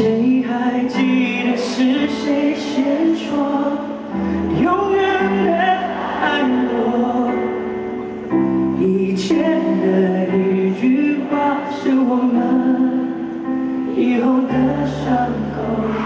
谁还记得是谁先说永远的爱我？以前的一句话是我们以后的伤口。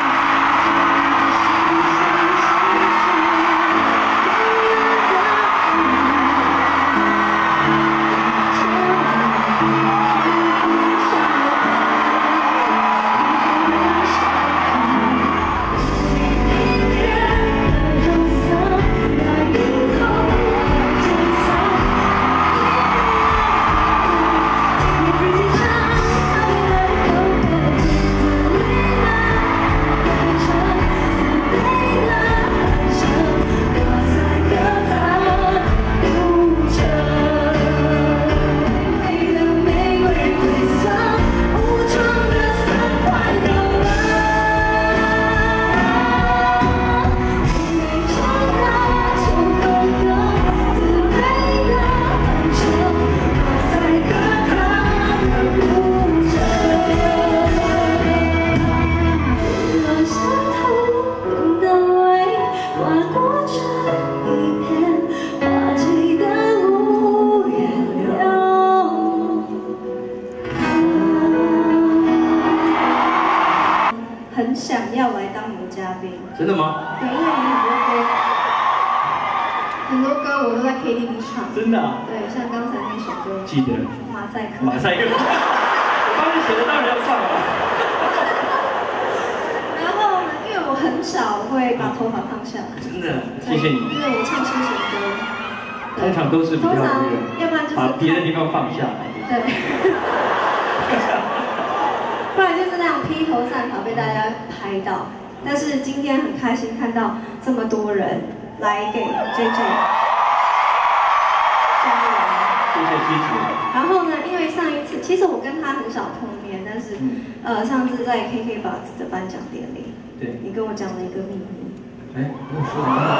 很想要来当你的嘉宾， 真的吗？ 对，因为你很多歌我都在 KTV 唱。 真的、啊？ 对，像刚才那首歌。 记得。 马赛克。 马赛克。我帮你写的，当然要唱了。 然后呢，因为我很少会把头发放下来。 真的，谢谢你。 因为我唱抒情歌， 通常都是比较要不然就是把别的地方放下来。 对。不然就是那样披头散发被大家拍到，但是今天很开心看到这么多人来给 JJ 加油。 谢谢支持。 然后呢，因为上一次其实我跟他很少碰面，但是上次在 KKBOX 的颁奖典礼， 对， 你跟我讲了一个秘密。 哎，跟我说什么？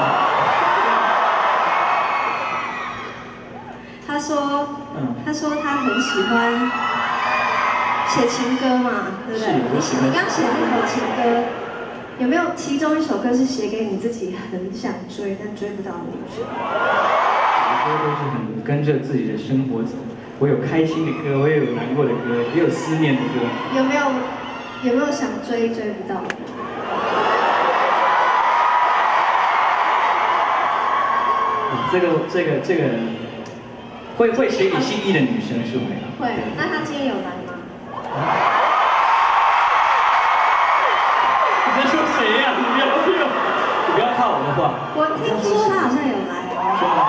他说他很喜欢。写情歌嘛，对不对？你刚写那首情歌，有没有其中一首歌是写给你自己很想追但追不到的女生？ 我的歌都是很跟着自己的生活走，我有开心的歌，我也有难过的歌，也有思念的歌。 有没有想追不到的？ 这个会写给心仪的女生是会。 会，那她今天有来吗？ 你在说谁呀？你不要靠我的话。 我听说他好像有来哦。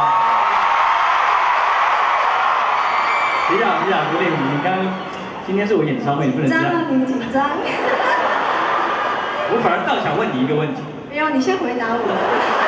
等一下，有点你刚刚今天是我演唱会，你不能这样。 你紧张。 我反而倒想问你一个问题。 没有，你先回答我。